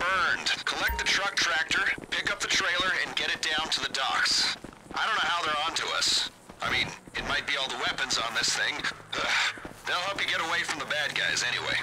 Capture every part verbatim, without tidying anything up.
burned. Collect the truck tractor, pick up the trailer, and get it down to the docks. I don't know how they're onto us. I mean, it might be all the weapons on this thing. Ugh. They'll help you get away from the bad guys anyway.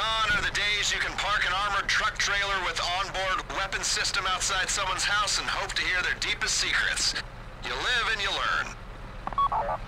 Gone are the days you can park an armored truck trailer with onboard weapon system outside someone's house and hope to hear their deepest secrets. You live and you learn.